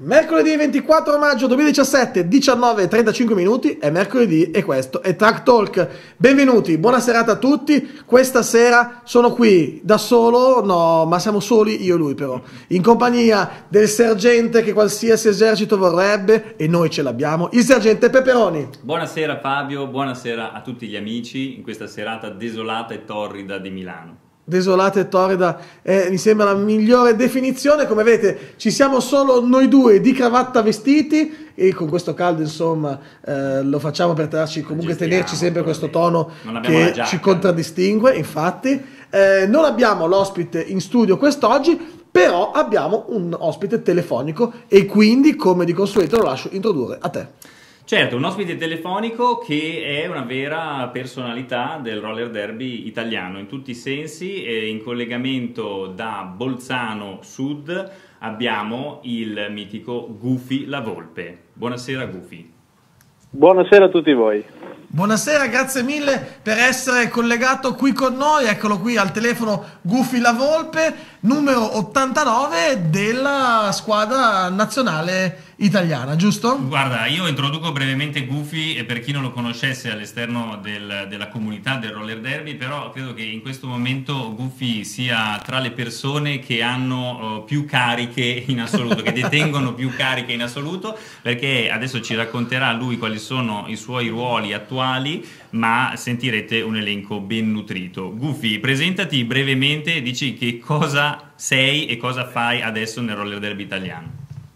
Mercoledì 24 maggio 2017, 19:35 minuti, è mercoledì e questo è Track Talk. Benvenuti, buona serata a tutti. Questa sera sono qui da solo, no, ma siamo soli io e lui però, in compagnia del sergente che qualsiasi esercito vorrebbe, e noi ce l'abbiamo, il sergente Peperoni. Buonasera Fabio, buonasera a tutti gli amici in questa serata desolata e torrida di Milano. Desolata e torrida mi sembra la migliore definizione. Come vedete ci siamo solo noi due di cravatta vestiti e con questo caldo insomma lo facciamo per tenerci sempre questo tono che ci contraddistingue. Infatti non abbiamo l'ospite in studio quest'oggi, però abbiamo un ospite telefonico e quindi come di consueto lo lascio introdurre a te. Certo, un ospite telefonico che è una vera personalità del roller derby italiano in tutti i sensi, e in collegamento da Bolzano Sud abbiamo il mitico Gufi La Volpe. Buonasera Gufi. Buonasera a tutti voi. Buonasera, grazie mille per essere collegato qui con noi. Eccolo qui al telefono Gufi La Volpe, numero 89 della squadra nazionale italiana, giusto? Guarda, io introduco brevemente Gufi e per chi non lo conoscesse all'esterno della comunità del roller derby, però credo che in questo momento Gufi sia tra le persone che hanno più cariche in assoluto, che detengono più cariche in assoluto, perché adesso ci racconterà lui quali sono i suoi ruoli attuali, ma sentirete un elenco ben nutrito. Gufi, presentati brevemente, dici che cosa sei e cosa fai adesso nel roller derby italiano.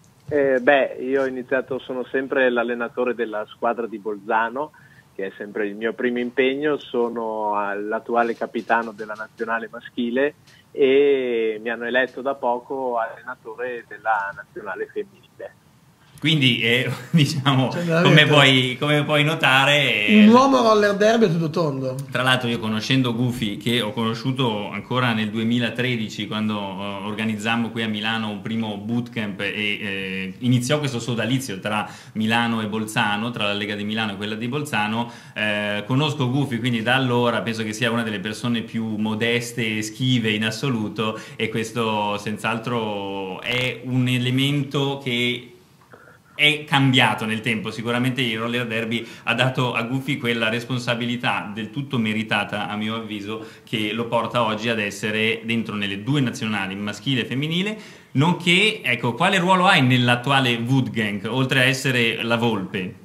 Io ho iniziato, sono sempre l'allenatore della squadra di Bolzano, che è sempre il mio primo impegno, sono l'attuale capitano della nazionale maschile e mi hanno eletto da poco allenatore della nazionale femminile. Quindi diciamo, come puoi notare, un uomo roller derby a tutto tondo. Tra l'altro io, conoscendo Gufi, che ho conosciuto ancora nel 2013 quando organizzammo qui a Milano un primo bootcamp e iniziò questo sodalizio tra Milano e Bolzano, tra la Lega di Milano e quella di Bolzano, conosco Gufi, quindi da allora penso che sia una delle persone più modeste e schive in assoluto, e questo senz'altro è un elemento che è cambiato nel tempo. Sicuramente il roller derby ha dato a Gufi quella responsabilità del tutto meritata, a mio avviso, che lo porta oggi ad essere dentro nelle due nazionali, maschile e femminile, nonché, ecco, quale ruolo hai nell'attuale Woodgang, oltre a essere la Volpe?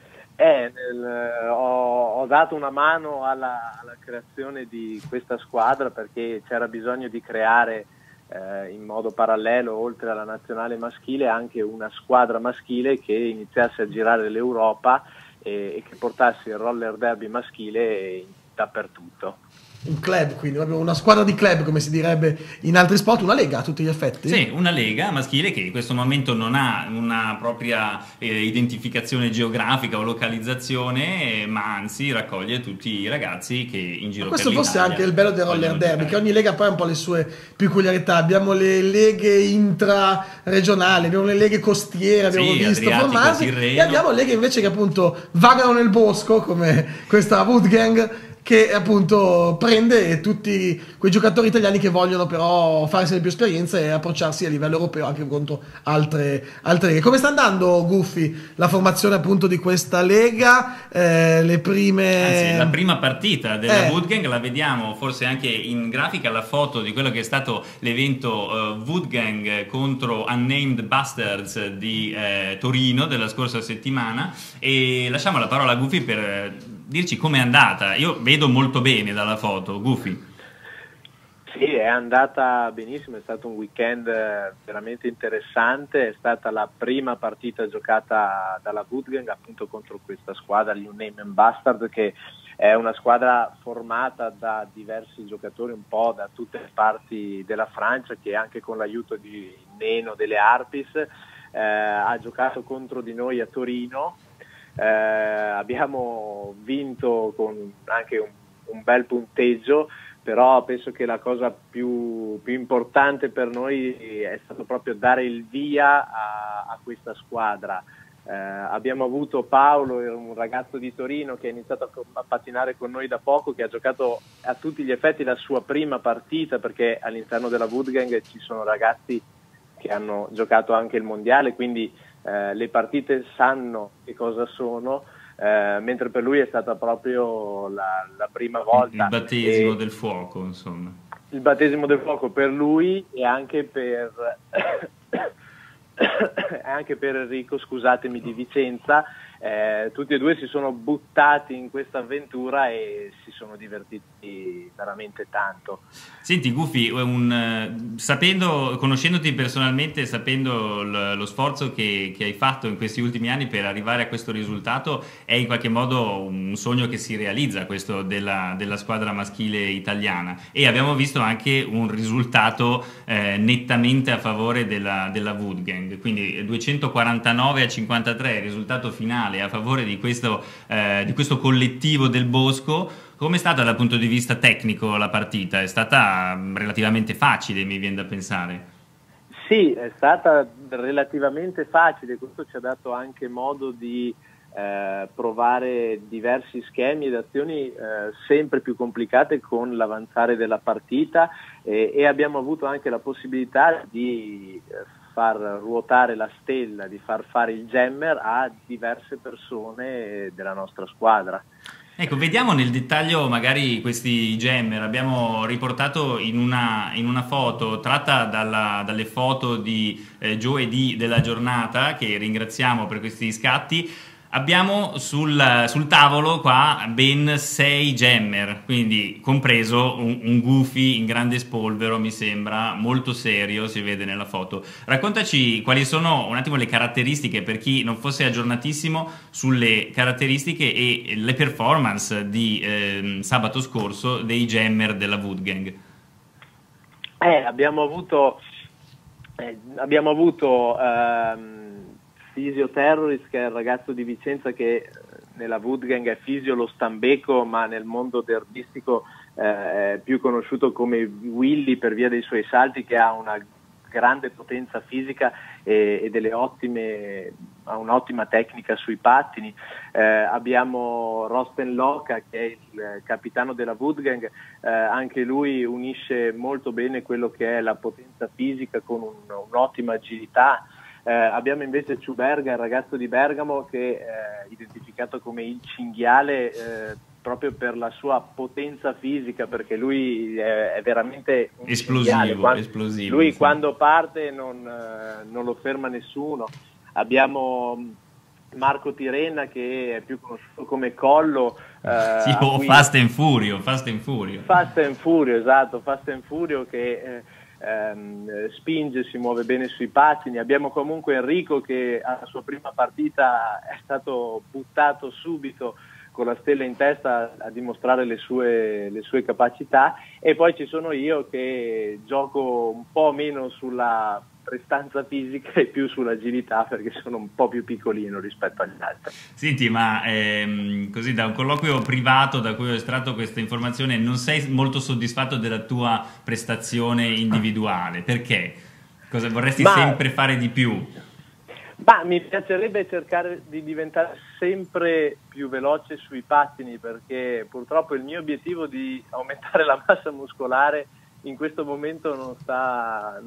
Ho dato una mano alla creazione di questa squadra perché c'era bisogno di creare in modo parallelo, oltre alla nazionale maschile, anche una squadra maschile che iniziasse a girare l'Europa e che portasse il roller derby maschile dappertutto. Un club, quindi una squadra di club, come si direbbe in altri sport, una lega a tutti gli effetti. Sì, una lega maschile che in questo momento non ha una propria identificazione geografica o localizzazione, ma anzi raccoglie tutti i ragazzi che in giro per l'Italia. Questo forse è anche il bello del roller derby, che ogni lega poi ha un po' le sue peculiarità. Abbiamo le leghe intraregionali, abbiamo le leghe costiere, abbiamo visto formarsi, e abbiamo leghe invece che appunto vagano nel bosco, come questa Woodgang, che appunto prende tutti quei giocatori italiani che vogliono però fare sempre più esperienza e approcciarsi a livello europeo anche contro altre leghe. Come sta andando, Gufi, la formazione appunto di questa lega? Le prime... Anzi, la prima partita della Woodgang la vediamo forse anche in grafica, la foto di quello che è stato l'evento Woodgang contro Unnamed Bastards di Torino della scorsa settimana, e lasciamo la parola a Gufi per dirci com'è andata. Io vedo molto bene dalla foto, Gufi. Sì, è andata benissimo, è stato un weekend veramente interessante, è stata la prima partita giocata dalla Woodgang appunto contro questa squadra, gli Unnamed Bastard, che è una squadra formata da diversi giocatori un po' da tutte le parti della Francia, che anche con l'aiuto di Neno delle Harpies ha giocato contro di noi a Torino. Abbiamo vinto con anche un bel punteggio, però penso che la cosa più importante per noi è stato proprio dare il via a questa squadra. Abbiamo avuto Paolo, un ragazzo di Torino che ha iniziato a pattinare con noi da poco, che ha giocato a tutti gli effetti la sua prima partita, perché all'interno della Woodgang ci sono ragazzi che hanno giocato anche il mondiale, quindi le partite sanno che cosa sono, mentre per lui è stata proprio la prima volta. Il battesimo del fuoco, insomma. Il battesimo del fuoco per lui e anche per Enrico, scusatemi, di Vicenza. Tutti e due si sono buttati in questa avventura e si sono divertiti veramente tanto. Senti Gufi, conoscendoti personalmente, sapendo lo sforzo che hai fatto in questi ultimi anni per arrivare a questo risultato, è in qualche modo un sogno che si realizza, questo della squadra maschile italiana, e abbiamo visto anche un risultato nettamente a favore della Woodgang, quindi 249-53, il risultato finale a favore di questo collettivo del Bosco. Come è stata dal punto di vista tecnico la partita? È stata relativamente facile, mi viene da pensare. Sì, è stata relativamente facile, questo ci ha dato anche modo di provare diversi schemi ed azioni sempre più complicate con l'avanzare della partita, e abbiamo avuto anche la possibilità di far ruotare la stella, di far fare il jammer a diverse persone della nostra squadra. Ecco, vediamo nel dettaglio magari questi jammer. Abbiamo riportato in una foto tratta dalle foto di giovedì della giornata, che ringraziamo per questi scatti. Abbiamo sul tavolo qua ben 6 jammer, quindi compreso un Goofy in grande spolvero, mi sembra, molto serio, si vede nella foto. Raccontaci quali sono un attimo le caratteristiche, per chi non fosse aggiornatissimo sulle caratteristiche e le performance di sabato scorso dei jammer della Woodgang. Abbiamo avuto Fisio Terrorist, che è il ragazzo di Vicenza che nella Woodgang è Fisio lo Stambeco, ma nel mondo derbistico è più conosciuto come Willy per via dei suoi salti, che ha una grande potenza fisica e ha un'ottima tecnica sui pattini. Abbiamo Rosten Loca, che è il capitano della Woodgang, anche lui unisce molto bene quello che è la potenza fisica con un'ottima agilità. Abbiamo invece Ciuberga, il ragazzo di Bergamo, che è identificato come il cinghiale proprio per la sua potenza fisica, perché lui è veramente un esplosivo. Lui sì. Quando parte non lo ferma nessuno. Abbiamo Marco Tirena, che è più conosciuto come Collo. Fast and Furio, esatto, Fast and Furio, che spinge, si muove bene sui pattini. Abbiamo comunque Enrico, che alla sua prima partita è stato buttato subito con la stella in testa a dimostrare le sue capacità, e poi ci sono io, che gioco un po' meno sulla prestanza fisica e più sull'agilità, perché sono un po' più piccolino rispetto agli altri. Senti, ma così da un colloquio privato da cui ho estratto questa informazione, non sei molto soddisfatto della tua prestazione individuale? Perché? Cosa vorresti sempre fare di più? Ma mi piacerebbe cercare di diventare sempre più veloce sui pattini, perché purtroppo il mio obiettivo di aumentare la massa muscolare in questo momento non sta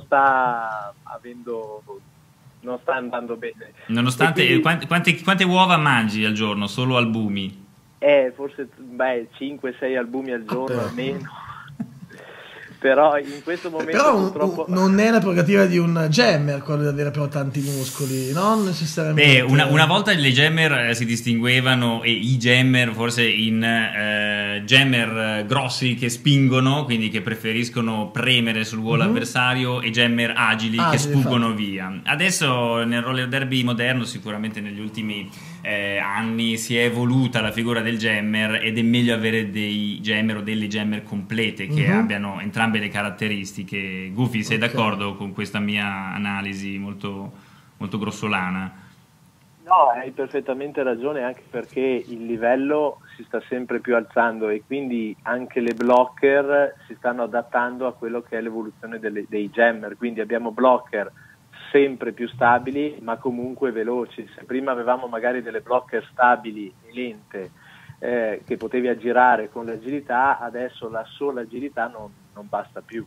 andando bene. Nonostante quindi, quante uova mangi al giorno? Solo albumi? Forse 5-6 albumi al giorno almeno. Però in questo momento purtroppo non è la prerogativa di un jammer quello di avere però tanti muscoli, non necessariamente. Una volta le jammer si distinguevano, e i jammer forse in jammer grossi che spingono, quindi che preferiscono premere sul gol avversario, e jammer agili che sfuggono via. Adesso nel roller derby moderno, sicuramente negli ultimi anni, si è evoluta la figura del jammer, ed è meglio avere dei jammer o delle jammer complete che abbiano entrambe le caratteristiche. Goofy, sei d'accordo con questa mia analisi molto, molto grossolana? No, hai perfettamente ragione, anche perché il livello si sta sempre più alzando, e quindi anche le blocker si stanno adattando a quello che è l'evoluzione dei jammer. Quindi abbiamo blocker sempre più stabili, ma comunque veloci. Se prima avevamo magari delle blocker stabili e lente, che potevi aggirare con l'agilità, adesso la sola agilità non basta più.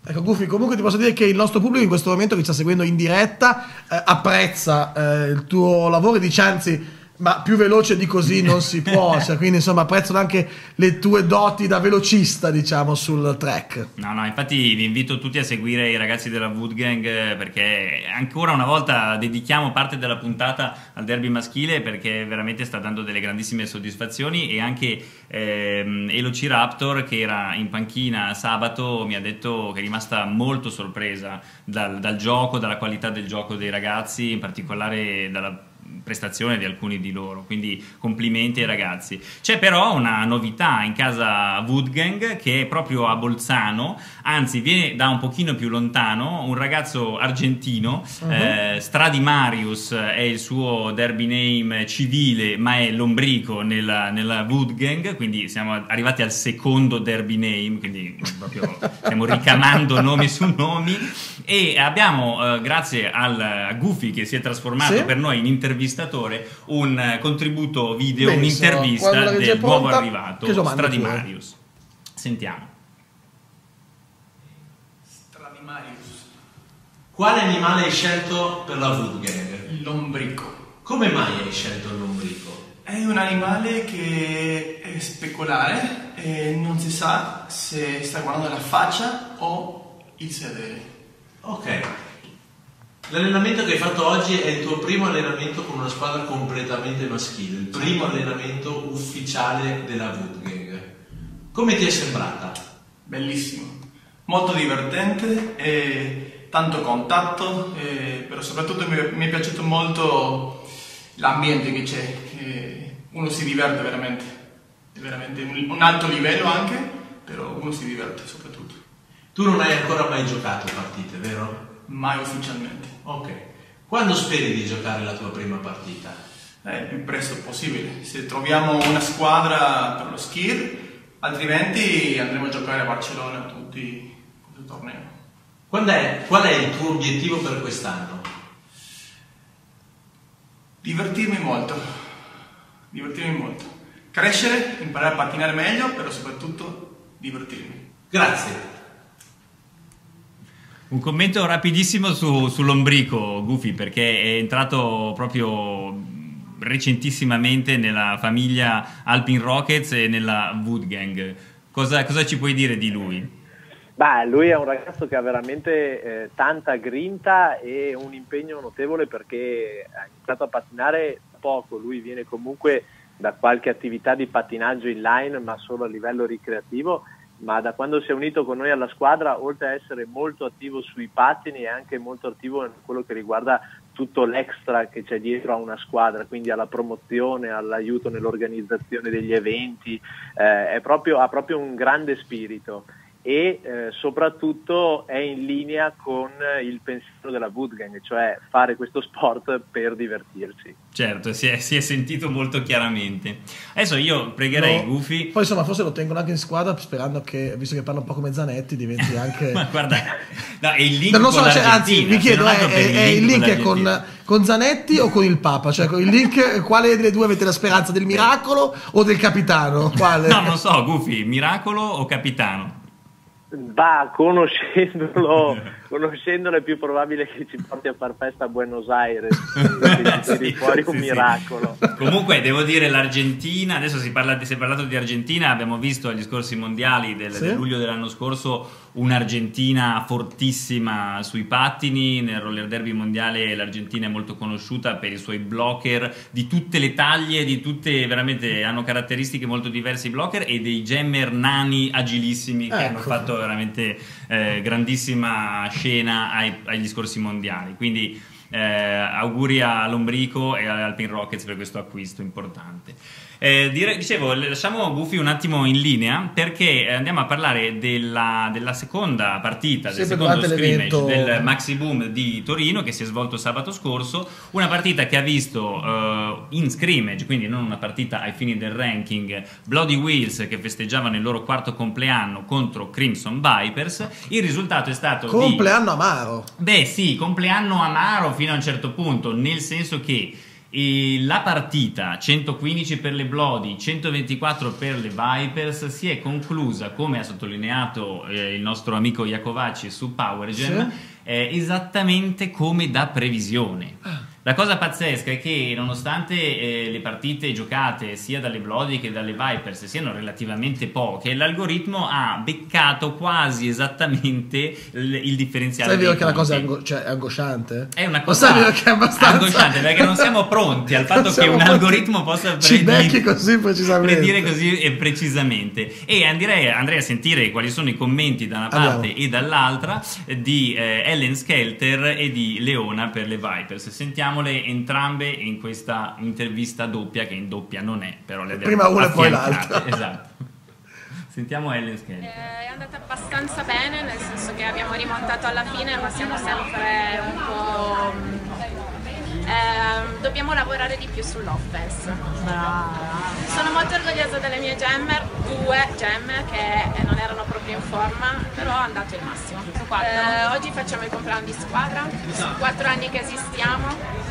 Ecco, Gufi, comunque ti posso dire che il nostro pubblico in questo momento che ci sta seguendo in diretta apprezza il tuo lavoro e dice anzi, ma più veloce di così non si può, cioè, quindi insomma apprezzano anche le tue doti da velocista, diciamo, sul track. No, infatti vi invito tutti a seguire i ragazzi della Woodgang, perché ancora una volta dedichiamo parte della puntata al derby maschile, perché veramente sta dando delle grandissime soddisfazioni, e anche Elociraptor, che era in panchina sabato, mi ha detto che è rimasta molto sorpresa dal gioco, dalla qualità del gioco dei ragazzi, in particolare dalla prestazione di alcuni di loro, quindi complimenti ai ragazzi. C'è però una novità in casa Woodgang, che è proprio a Bolzano, anzi viene da un pochino più lontano, un ragazzo argentino, Stradimarius è il suo derby name civile, ma è lombrico nella Woodgang, quindi siamo arrivati al secondo derby name, quindi proprio stiamo ricamando nomi su nomi, e abbiamo grazie a Gufi, che si è trasformato per noi in intervistatore, un contributo video, un'intervista del nuovo arrivato Stradimarius. Sentiamo. Stradimarius, quale animale hai scelto per la Woodgang? Il lombrico. Come mai hai scelto il lombrico? È un animale che è speculare e non si sa se sta guardando la faccia o il sedere. Ok. L'allenamento che hai fatto oggi è il tuo primo allenamento con una squadra completamente maschile, il primo allenamento ufficiale della Woodgang. Come ti è sembrata? Bellissimo, molto divertente, e tanto contatto, però soprattutto mi è piaciuto molto l'ambiente che c'è, uno si diverte veramente, è veramente un alto livello anche, però uno si diverte soprattutto. Tu non hai ancora mai giocato partite, vero? Mai ufficialmente. Ok. Quando speri di giocare la tua prima partita? Il più presto possibile. Se troviamo una squadra per lo Skir, altrimenti andremo a giocare a Barcellona tutti il torneo. Qual è il tuo obiettivo per quest'anno? Divertirmi molto. Crescere, imparare a pattinare meglio, però soprattutto divertirmi. Grazie. Un commento rapidissimo sull'ombrico, Gufi, perché è entrato proprio recentissimamente nella famiglia Alpine Rockets e nella Woodgang. Cosa ci puoi dire di lui? Beh, lui è un ragazzo che ha veramente tanta grinta e un impegno notevole, perché ha iniziato a pattinare poco. Lui viene comunque da qualche attività di pattinaggio inline, ma solo a livello ricreativo, ma da quando si è unito con noi alla squadra, oltre a essere molto attivo sui pattini, è anche molto attivo in quello che riguarda tutto l'extra che c'è dietro a una squadra, quindi alla promozione, all'aiuto nell'organizzazione degli eventi, ha proprio un grande spirito, e soprattutto è in linea con il pensiero della Woodgang, cioè fare questo sport per divertirsi. Certo, si è sentito molto chiaramente. Adesso io pregherei Gufi. Poi insomma forse lo tengono anche in squadra, sperando che, visto che parla un po' come Zanetti, diventi anche ma guarda, no, è il link non so, con anzi vi chiedo, è il link con Zanetti o con il Papa? Cioè il link, quale delle due avete la speranza, del miracolo o del capitano? Quale? No, non so, Gufi, miracolo o capitano? Bah, conoscendolo è più probabile che ci porti a far festa a Buenos Aires, che fuori un miracolo. Comunque devo dire, l'Argentina, adesso si è parlato di Argentina, abbiamo visto agli scorsi mondiali del luglio dell'anno scorso un'Argentina fortissima sui pattini. Nel roller derby mondiale l'Argentina è molto conosciuta per i suoi blocker di tutte le taglie, veramente hanno caratteristiche molto diverse i blocker, e dei jammer nani agilissimi che hanno fatto veramente grandissima scena agli scorsi mondiali. Quindi auguri a Lombrico e all'Alpine Rockets per questo acquisto importante. Dicevo, lasciamo Gufi un attimo in linea, perché andiamo a parlare della seconda partita, del secondo scrimmage del Maxi Boom di Torino, che si è svolto sabato scorso. Una partita che ha visto in scrimmage, quindi non una partita ai fini del ranking, Bloody Wheels che festeggiavano il loro 4º compleanno contro Crimson Vipers. Il risultato è stato compleanno amaro. Beh sì, compleanno amaro fino a un certo punto, nel senso che La partita 115 per le Blodi, 124 per le Vipers si è conclusa, come ha sottolineato il nostro amico Iacovacci su Powergen, esattamente come da previsione. La cosa pazzesca è che nonostante le partite giocate sia dalle Blodi che dalle Vipers siano relativamente poche, l'algoritmo ha beccato quasi esattamente il differenziale. Sai vero che la cosa è angosciante? È una cosa che è abbastanza angosciante, perché non siamo pronti al fatto che un algoritmo possa ci becchi così precisamente. predire così precisamente. E andrei a sentire quali sono i commenti da una parte e dall'altra di Ellen Skelter e di Leona per le Vipers. Sentiamole entrambe in questa intervista doppia, che in doppia non è, però le abbiamo prima una e poi l'altra. Esatto. Sentiamo Ellen Skelter. È andata abbastanza bene, nel senso che abbiamo rimontato alla fine, ma siamo sempre un po'... dobbiamo lavorare di più sull'offense. Sono molto orgogliosa delle mie jammer, 2 jammer che non erano proprio in forma, però è andato il massimo. Oggi facciamo il compleanno di squadra, 4 anni che esistiamo,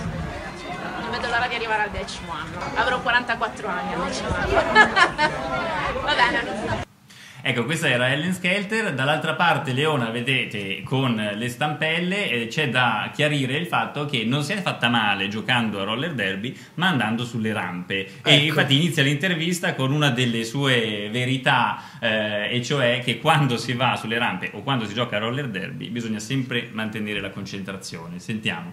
non vedo l'ora di arrivare al 10° anno, avrò 44 anni al 10° anno. Va bene. Ecco, questa era Ellen Skelter. Dall'altra parte Leona, vedete, con le stampelle, c'è da chiarire il fatto che non si è fatta male giocando a roller derby, ma andando sulle rampe. E infatti inizia l'intervista con una delle sue verità, e cioè che quando si va sulle rampe o quando si gioca a roller derby bisogna sempre mantenere la concentrazione. Sentiamo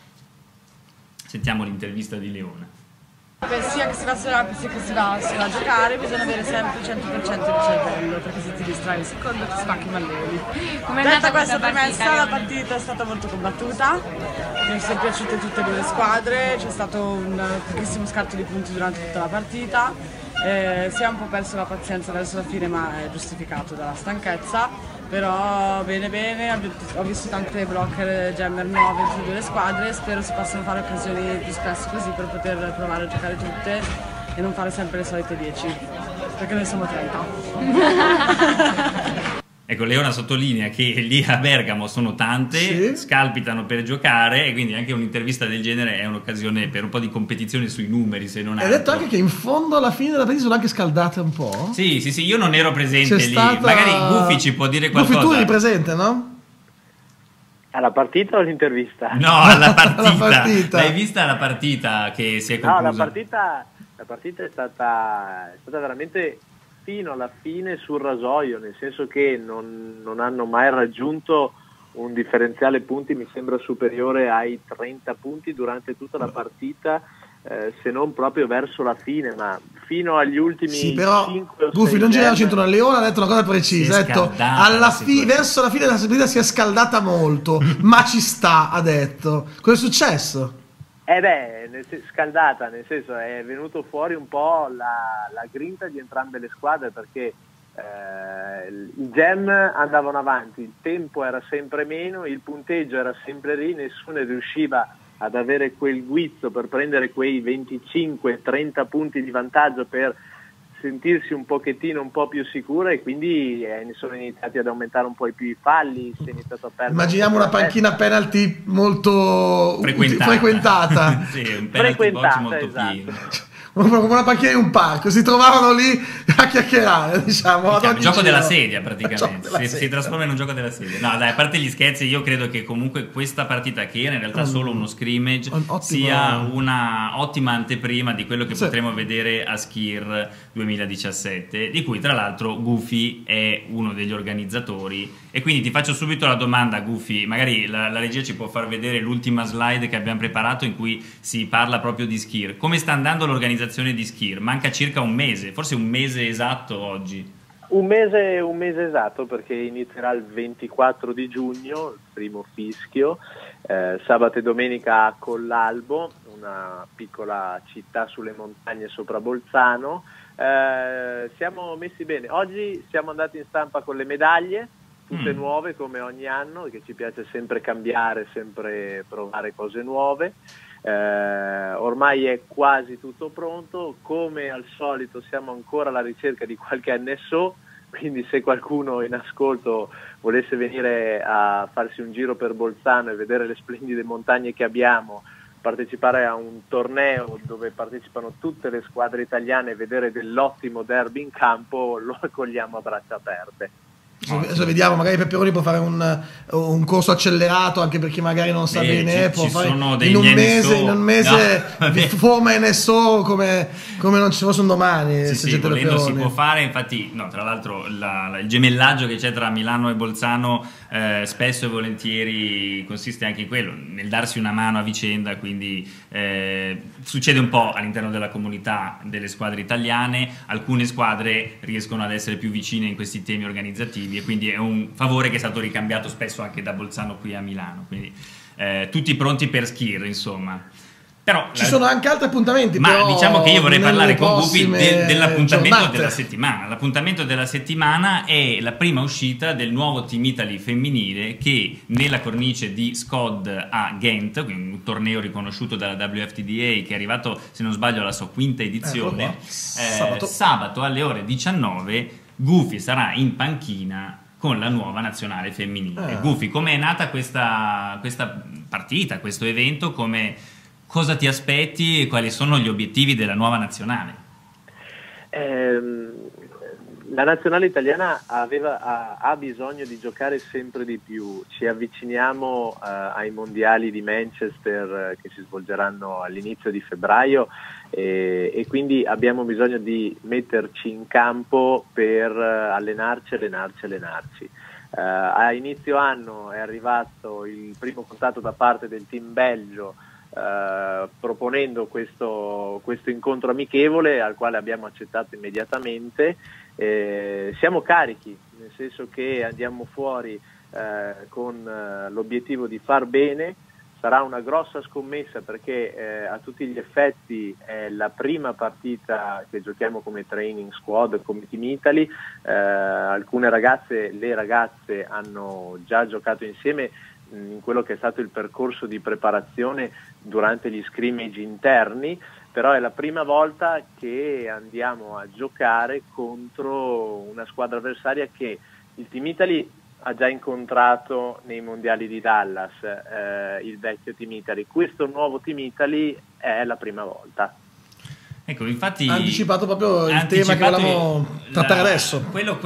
l'intervista di Leona. Sia che si va sulla rampa sia che si va a giocare bisogna avere sempre il 100% di cervello, perché se ti distrai un secondo ti spacchi i malleoli. Detta questa premessa, la partita è stata molto combattuta, mi sono piaciute tutte e 2 le squadre, c'è stato un pochissimo scarto di punti durante tutta la partita, si è un po' perso la pazienza verso la fine, ma è giustificato dalla stanchezza. Però bene, ho visto tante blocker jammer nuove in tutte le squadre, spero si possano fare occasioni più spesso così per poter provare a giocare tutte e non fare sempre le solite 10, perché noi siamo 30. Ecco, Leona sottolinea che lì a Bergamo sono tante, scalpitano per giocare, e quindi anche un'intervista del genere è un'occasione per un po' di competizione sui numeri, se non altro. Hai detto anche che in fondo alla fine della partita sono anche scaldate un po'? Sì, io non ero presente lì. Magari Guffi ci può dire qualcosa. Guffi, tu eri presente, no? Alla partita o all'intervista? No, alla partita. Alla partita. L'hai vista la partita che si è conclusa? No, la partita è stata veramente fino alla fine sul rasoio, nel senso che non hanno mai raggiunto un differenziale punti, mi sembra superiore ai 30 punti durante tutta la partita, se non proprio verso la fine, ma fino agli ultimi 5 o 6 Guffi, non giriamoci intorno a Leona, ha detto una cosa precisa, ha detto verso la fine della partita si è scaldata molto, ma ci sta, ha detto. Cosa è successo? Scaldata, nel senso è venuto fuori un po' la grinta di entrambe le squadre, perché i gem andavano avanti, il tempo era sempre meno, il punteggio era sempre lì, nessuno riusciva ad avere quel guizzo per prendere quei 25-30 punti di vantaggio per sentirsi un pochettino un po' più sicura, e quindi sono iniziati ad aumentare un po' i falli, si è iniziato a perdere. Immaginiamo una panchina penalty molto frequentata. Sì, un penalty box molto pieno. Come una panchina in un parco, si trovavano lì a chiacchierare, diciamo. Il gioco della sedia, praticamente. Si trasforma in un gioco della sedia. No, dai, a parte gli scherzi, io credo che comunque questa partita, che era in realtà solo uno scrimmage, sia una ottima anteprima di quello che potremo vedere a Skir 2017, di cui tra l'altro Guffi è uno degli organizzatori. E quindi ti faccio subito la domanda, Guffi, magari la regia ci può far vedere l'ultima slide che abbiamo preparato in cui si parla proprio di Skir. Come sta andando l'organizzazione di Skir? Manca circa un mese, forse un mese esatto oggi. Un mese esatto, perché inizierà il 24 di giugno, il primo fischio, sabato e domenica a Collalbo, una piccola città sulle montagne sopra Bolzano. Siamo messi bene, oggi siamo andati in stampa con le medaglie, tutte nuove come ogni anno, che ci piace sempre cambiare, sempre provare cose nuove. Ormai è quasi tutto pronto, come al solito siamo ancora alla ricerca di qualche NSO, quindi se qualcuno in ascolto volesse venire a farsi un giro per Bolzano e vedere le splendide montagne che abbiamo, partecipare a un torneo dove partecipano tutte le squadre italiane e vedere dell'ottimo derby in campo lo accogliamo a braccia aperte. Adesso vediamo, magari Peperoni può fare un corso accelerato anche per chi magari non sa bene, può fare in un mese forma NSO come non ci fosse un domani. Sì, volendo si può fare, infatti tra l'altro il gemellaggio che c'è tra Milano e Bolzano spesso e volentieri consiste anche in quello, nel darsi una mano a vicenda, quindi succede un po' all'interno della comunità delle squadre italiane, alcune squadre riescono ad essere più vicine in questi temi organizzativi e quindi è un favore che è stato ricambiato spesso anche da Bolzano qui a Milano, quindi tutti pronti per Skir, insomma. Però ci sono anche altri appuntamenti, ma diciamo che io vorrei parlare con Gufi dell'appuntamento della settimana. L'appuntamento della settimana è la prima uscita del nuovo Team Italy femminile che nella cornice di SCOD a Ghent, quindi un torneo riconosciuto dalla WFTDA che è arrivato, se non sbaglio, alla sua quinta edizione, sabato alle ore 19 Gufi sarà in panchina con la nuova nazionale femminile. Gufi, come è nata questa partita, questo evento? Cosa ti aspetti e quali sono gli obiettivi della nuova nazionale? La nazionale italiana ha bisogno di giocare sempre di più. Ci avviciniamo ai mondiali di Manchester che si svolgeranno all'inizio di febbraio e quindi abbiamo bisogno di metterci in campo per allenarci. A inizio anno è arrivato il primo contatto da parte del team belgio proponendo questo incontro amichevole al quale abbiamo accettato immediatamente. Siamo carichi, nel senso che andiamo fuori con l'obiettivo di far bene. Sarà una grossa scommessa perché a tutti gli effetti è la prima partita che giochiamo come training squad, come Team Italy. Alcune le ragazze hanno già giocato insieme in quello che è stato il percorso di preparazione durante gli scrimmage interni, però è la prima volta che andiamo a giocare contro una squadra avversaria che il Team Italy ha già incontrato nei mondiali di Dallas, il vecchio Team Italy. Questo nuovo Team Italy è la prima volta. Ecco, infatti ha anticipato proprio il tema che volevamo trattare adesso. Quello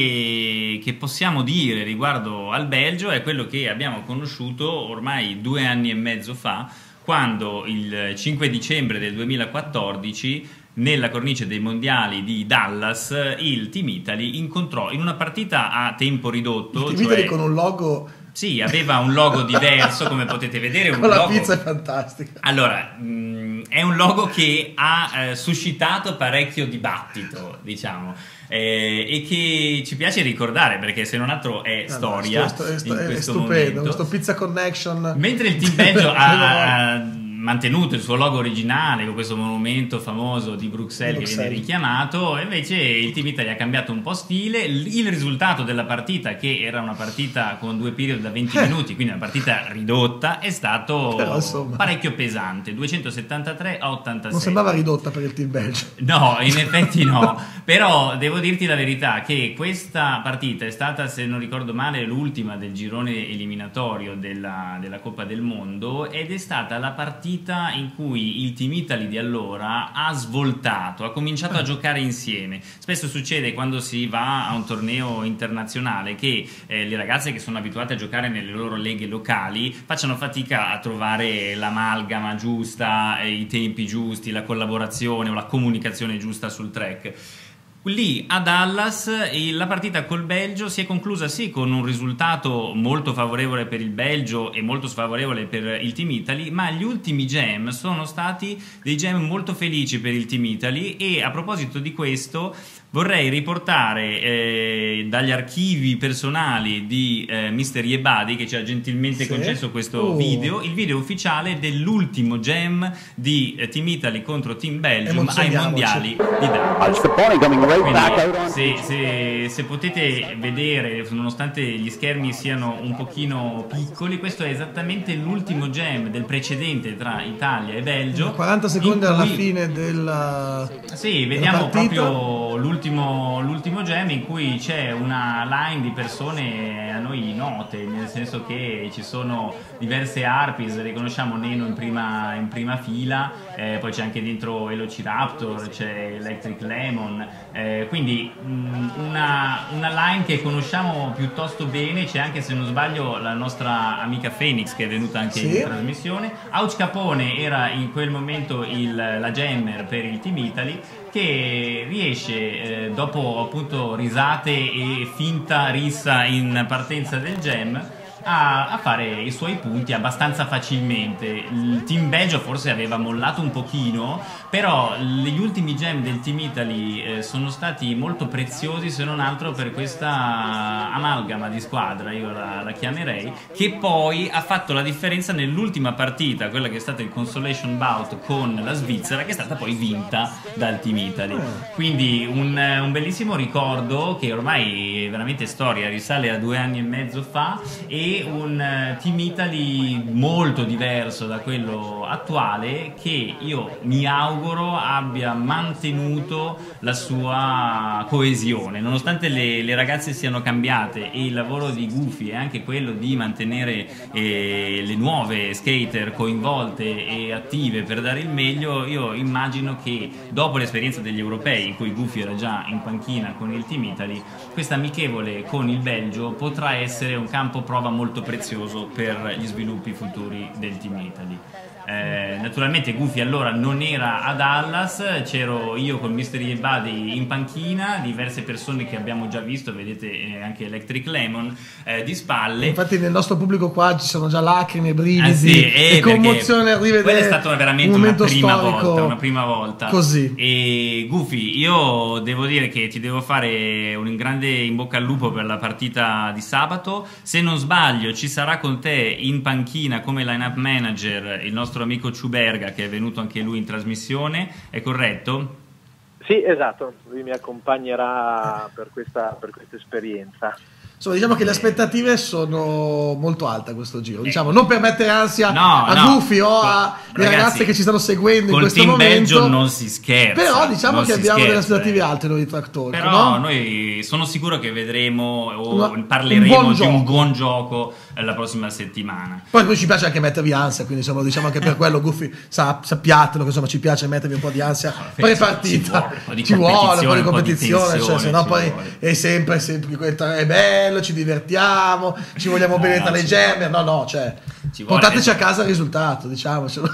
che possiamo dire riguardo al Belgio è quello che abbiamo conosciuto ormai 2 anni e mezzo fa, quando il 5 dicembre del 2014 nella cornice dei mondiali di Dallas il Team Italy incontrò in una partita a tempo ridotto, il Team Italy con un logo. Sì, aveva un logo diverso, come potete vedere. Con la pizza è fantastica. Allora, è un logo che ha suscitato parecchio dibattito, diciamo, e che ci piace ricordare, perché se non altro è storia. È stupendo, questo Pizza Connection. Mentre il Team Belgio ha mantenuto il suo logo originale con questo monumento famoso di Bruxelles che viene richiamato, e invece il Team Italy ha cambiato un po' stile. Il risultato della partita, che era una partita con 2 periodi da 20 minuti, quindi una partita ridotta, è stato parecchio pesante, 273 a 86. Non sembrava ridotta per il Team Belgio. No, in effetti no, però devo dirti la verità che questa partita è stata, se non ricordo male, l'ultima del girone eliminatorio della Coppa del Mondo, ed è stata la partita in cui il Team Italy di allora ha svoltato, ha cominciato a giocare insieme. Spesso succede quando si va a un torneo internazionale che le ragazze che sono abituate a giocare nelle loro leghe locali facciano fatica a trovare l'amalgama giusta, i tempi giusti, la collaborazione o la comunicazione giusta sul track. Lì a Dallas la partita col Belgio si è conclusa sì con un risultato molto favorevole per il Belgio e molto sfavorevole per il Team Italy, ma gli ultimi jam sono stati dei jam molto felici per il Team Italy. E a proposito di questo vorrei riportare dagli archivi personali di Mr. Yebadi, che ci ha gentilmente concesso questo video, il video ufficiale dell'ultimo jam di Team Italy contro Team Belgium ai mondiali di Dallas. Quindi, se potete vedere, nonostante gli schermi siano un pochino piccoli, questo è esattamente l'ultimo jam del precedente tra Italia e Belgio. 40 secondi alla fine della vediamo proprio l'ultimo l'ultimo jam in cui c'è una line di persone a noi note, nel senso che ci sono diverse harpies, riconosciamo Neno in prima fila, poi c'è anche dentro Velociraptor, c'è Electric Lemon, quindi una line che conosciamo piuttosto bene. C'è anche, se non sbaglio, la nostra amica Phoenix che è venuta anche in trasmissione. Ouch Capone era in quel momento la jammer per il Team Italy, che riesce dopo appunto risate e finta rissa in partenza del jam a fare i suoi punti abbastanza facilmente. Il Team Belgio forse aveva mollato un pochino, però gli ultimi jam del Team Italy sono stati molto preziosi, se non altro per questa amalgama di squadra, io la chiamerei, che poi ha fatto la differenza nell'ultima partita, quella che è stata il Consolation Bout con la Svizzera, che è stata poi vinta dal Team Italy. Quindi un bellissimo ricordo che ormai è veramente storia, risale a 2 anni e mezzo fa, e un Team Italy molto diverso da quello attuale, che io mi auguro abbia mantenuto la sua coesione, nonostante le ragazze siano cambiate, e il lavoro di Goofy è anche quello di mantenere le nuove skater coinvolte e attive per dare il meglio. Io immagino che dopo l'esperienza degli europei, in cui Goofy era già in panchina con il Team Italy, questa amichevole con il Belgio potrà essere un campo prova molto prezioso per gli sviluppi futuri del Team Italy. Naturalmente Goofy allora non era a Dallas, c'ero io con Mystery e Buddy in panchina, diverse persone che abbiamo già visto, vedete anche Electric Lemon di spalle. Infatti nel nostro pubblico qua ci sono già lacrime, brividi e commozione a rivedere. Quella è stata veramente una prima volta così. E Goofy, io devo dire che ti devo fare un grande in bocca al lupo per la partita di sabato. Se non sbaglio ci sarà con te in panchina come line-up manager il nostro amico Ciuberga, che è venuto anche lui in trasmissione, è corretto? Sì, esatto, lui mi accompagnerà per questa esperienza. Insomma, diciamo che le aspettative sono molto alte a questo giro, diciamo, non per mettere ansia a Goofy o alle ragazze che ci stanno seguendo in questo momento. Col Team Belgio non si scherza. Però diciamo che abbiamo delle aspettative alte noi di Track Talk. Però noi sono sicuro che vedremo parleremo di un buon gioco la prossima settimana. Poi noi ci piace anche mettervi ansia, quindi insomma, diciamo che per quello Goofy sappiatelo che insomma ci piace mettervi un po' di ansia pre-partita. Ci vuole un po' di competizione, cioè, se no poi è sempre è bello, ci divertiamo, ci vogliamo bene tra le gemme. No, cioè portateci a casa il risultato, diciamocelo.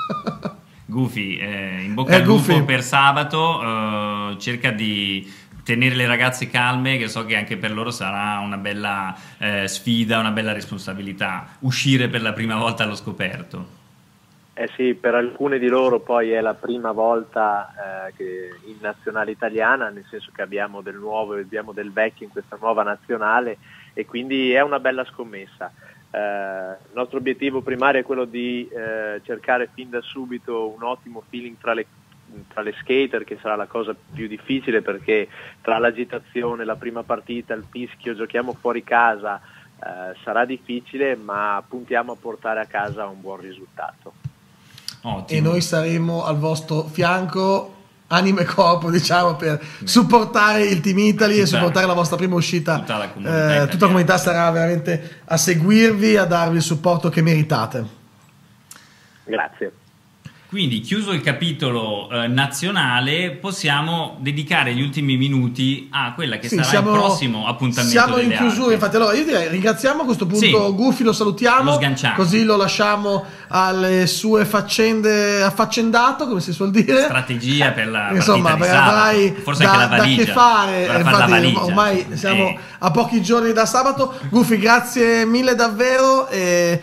Goofy, in bocca al lupo per sabato, cerca di tenere le ragazze calme, che so che anche per loro sarà una bella sfida, una bella responsabilità uscire per la prima volta allo scoperto. Sì, per alcune di loro poi è la prima volta che in nazionale italiana, nel senso che abbiamo del nuovo e abbiamo del vecchio in questa nuova nazionale, e quindi è una bella scommessa. Il nostro obiettivo primario è quello di cercare fin da subito un ottimo feeling tra le skater, che sarà la cosa più difficile, perché tra l'agitazione, la prima partita, il fischio, giochiamo fuori casa, sarà difficile, ma puntiamo a portare a casa un buon risultato. Ottimo. E noi saremo al vostro fianco, anima e corpo, diciamo, per supportare il Team Italy e supportare la vostra prima uscita. Tutta la comunità sarà veramente a seguirvi, a darvi il supporto che meritate. Grazie. Quindi, chiuso il capitolo nazionale, possiamo dedicare gli ultimi minuti a quella che sarà il prossimo appuntamento. Siamo in chiusura, infatti. Allora io direi ringraziamo a questo punto Goofy, lo salutiamo, così lo lasciamo alle sue faccende, affaccendato, come si suol dire. Strategia per la insomma, avrai forse anche la valigia. Da che fare, infatti ormai siamo a pochi giorni da sabato. Goofy, grazie mille davvero e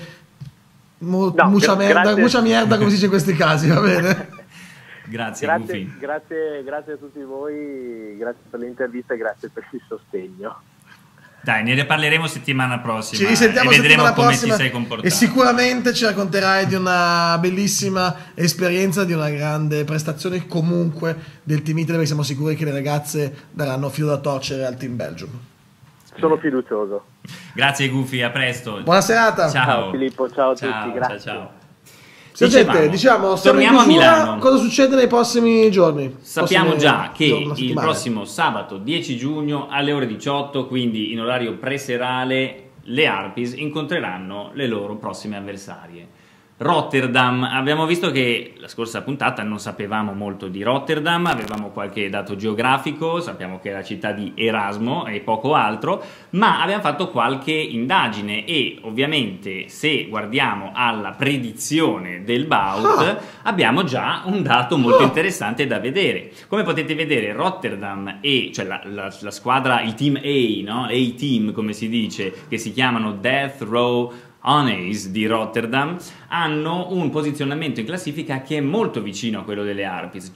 mucha merda, come si dice in questi casi, va bene? Grazie a tutti voi, grazie per l'intervista e grazie per il sostegno. Dai, ne riparleremo settimana prossima. Ci risentiamo e vedremo settimana come prossima ti sei comportato. E sicuramente ci racconterai di una bellissima esperienza, di una grande prestazione comunque del Team Italy, perché siamo sicuri che le ragazze daranno filo da torcere al Team Belgium. Sono fiducioso. Grazie Goofy, a presto. Buona serata. Ciao. Ciao Filippo, ciao a tutti, grazie. Ciao. Diciamo, torniamo a Milano. Cosa succede nei prossimi giorni? Sappiamo già che il prossimo sabato 10 giugno alle ore 18, quindi in orario preserale, le Harpies incontreranno le loro prossime avversarie. Rotterdam, abbiamo visto che la scorsa puntata non sapevamo molto di Rotterdam, avevamo qualche dato geografico, sappiamo che è la città di Erasmo e poco altro, ma abbiamo fatto qualche indagine e ovviamente se guardiamo alla predizione del Bout abbiamo già un dato molto interessante da vedere. Come potete vedere, Rotterdam cioè la squadra, il team A, no? A-team come si dice, che si chiamano Death Row Honeys di Rotterdam, hanno un posizionamento in classifica che è molto vicino a quello delle Harpies,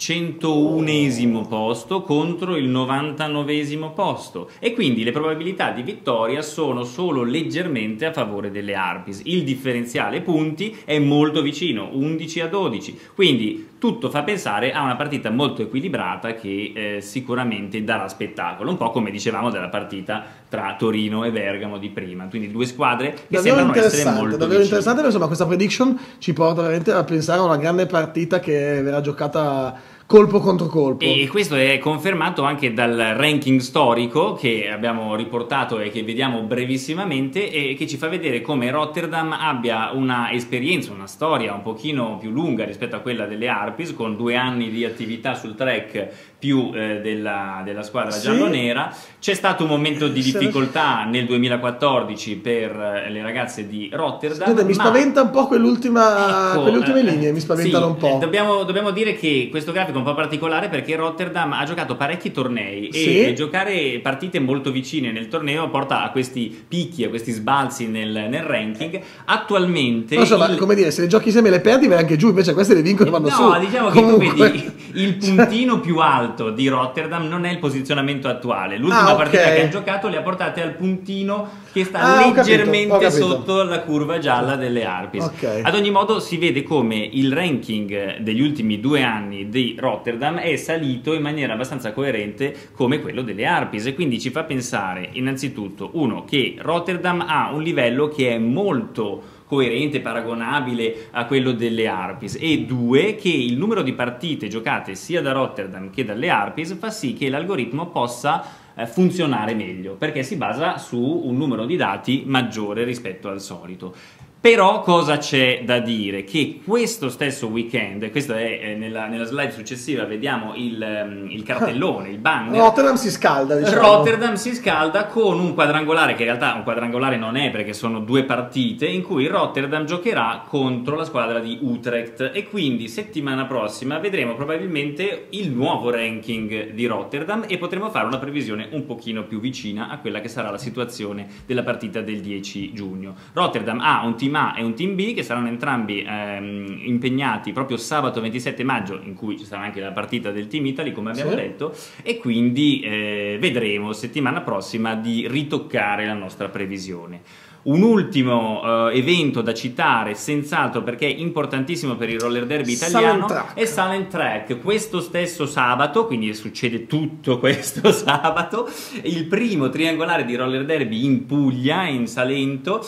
101esimo posto contro il 99esimo posto, e quindi le probabilità di vittoria sono solo leggermente a favore delle Harpies. Il differenziale punti è molto vicino, 11-12, quindi tutto fa pensare a una partita molto equilibrata che sicuramente darà spettacolo, un po' come dicevamo della partita tra Torino e Bergamo di prima, quindi due squadre che sembrano essere molto davvero interessante, perché insomma questa prediction ci porta veramente a pensare a una grande partita che verrà giocata colpo contro colpo. E questo è confermato anche dal ranking storico che abbiamo riportato e che vediamo brevissimamente, e che ci fa vedere come Rotterdam abbia una esperienza, una storia un pochino più lunga rispetto a quella delle Harpies, con 2 anni di attività sul track più della squadra giallonera. C'è stato un momento di difficoltà nel 2014 per le ragazze di Rotterdam. Mi spaventa un po' quelle ultime linee, mi spaventano un po'. Dobbiamo dire che questo grafico è un po' particolare perché Rotterdam ha giocato parecchi tornei e giocare partite molto vicine nel torneo porta a questi picchi, a questi sbalzi nel ranking. Attualmente come dire, se le giochi insieme le perdi vai anche giù, invece queste le vincono e vanno su. No, diciamo che tu vedi il puntino più alto di Rotterdam non è il posizionamento attuale. L'ultima partita che ha giocato le ha portate al puntino che sta leggermente sotto la curva gialla delle Harpies. Ad ogni modo si vede come il ranking degli ultimi 2 anni di Rotterdam è salito in maniera abbastanza coerente come quello delle Harpies, e quindi ci fa pensare innanzitutto, uno, che Rotterdam ha un livello che è molto coerente, paragonabile a quello delle Harpies, e 2, che il numero di partite giocate sia da Rotterdam che dalle Harpies fa sì che l'algoritmo possa funzionare meglio, perché si basa su un numero di dati maggiore rispetto al solito. Però cosa c'è da dire? Che questo stesso weekend, questo è nella slide successiva, vediamo il cartellone, il banner. Rotterdam si scalda, diciamo. Rotterdam si scalda con un quadrangolare, che in realtà un quadrangolare non è, perché sono 2 partite in cui Rotterdam giocherà contro la squadra di Utrecht, e quindi settimana prossima vedremo probabilmente il nuovo ranking di Rotterdam e potremo fare una previsione un pochino più vicina a quella che sarà la situazione della partita del 10 giugno. Rotterdam ha un team A e un team B che saranno entrambi impegnati proprio sabato 27 maggio, in cui ci sarà anche la partita del Team Italy, come abbiamo detto, e quindi vedremo settimana prossima di ritoccare la nostra previsione. Un ultimo evento da citare, senz'altro, perché è importantissimo per il roller derby italiano, è Salent Track. Questo stesso sabato, quindi succede tutto questo sabato, il primo triangolare di roller derby in Puglia, in Salento,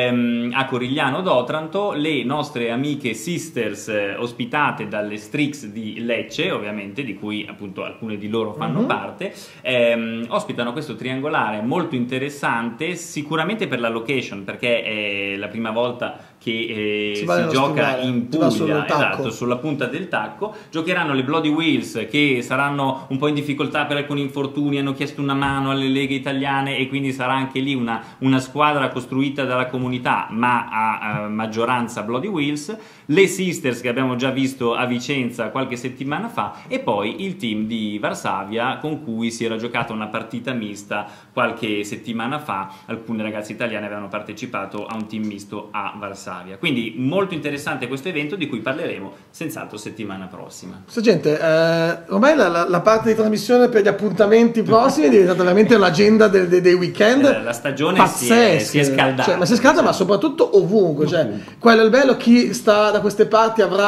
a Corigliano d'Otranto. Le nostre amiche Sisters, ospitate dalle Strix di Lecce, ovviamente, di cui appunto alcune di loro fanno parte, ospitano questo triangolare molto interessante, sicuramente per la location, perché è la prima volta che si gioca in Puglia, esatto, sulla punta del tacco. Giocheranno le Bloody Wheels, che saranno un po' in difficoltà per alcuni infortuni, hanno chiesto una mano alle leghe italiane, e quindi sarà anche lì una squadra costruita dalla comunità, ma a maggioranza Bloody Wheels. Le Sisters, che abbiamo già visto a Vicenza qualche settimana fa, e poi il team di Varsavia, con cui si era giocata una partita mista qualche settimana fa. Alcune ragazze italiane avevano partecipato a un team misto a Varsavia. Quindi molto interessante questo evento, di cui parleremo senz'altro settimana prossima. Gente, ormai la parte di trasmissione per gli appuntamenti prossimi è diventata veramente un'agenda dei weekend. La stagione si è scaldata. Ma si è scaldata, ma soprattutto ovunque. Quello è il bello. Chi sta da queste parti avrà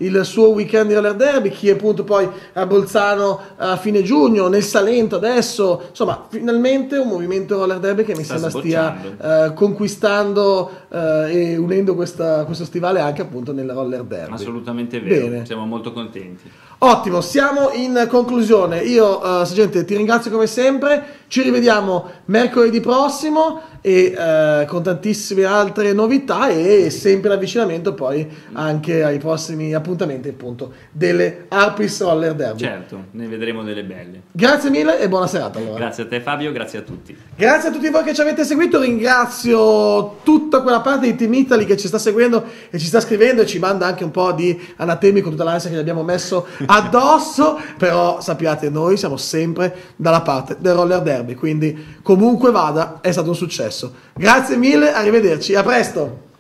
il suo weekend di roller derby, chi appunto poi a Bolzano a fine giugno, nel Salento adesso, insomma finalmente un movimento roller derby che mi sembra stia conquistando e unendo questo stivale anche appunto nel roller derby. Assolutamente vero. Bene. Siamo molto contenti. Ottimo, siamo in conclusione. Io, Sergente, ti ringrazio come sempre. Ci rivediamo mercoledì prossimo e con tantissime altre novità e sempre l'avvicinamento poi anche ai prossimi appuntamenti appunto delle Harpies Roller Derby. Certo, ne vedremo delle belle. Grazie mille e buona serata allora. Grazie a te Fabio, grazie a tutti. Grazie a tutti voi che ci avete seguito, ringrazio tutta quella parte di Team Italy che ci sta seguendo e ci sta scrivendo e ci manda anche un po' di anatemi con tutta l'ansia che gli abbiamo messo addosso, però sappiate noi siamo sempre dalla parte del roller derby, quindi comunque vada è stato un successo. Grazie mille, arrivederci, a presto.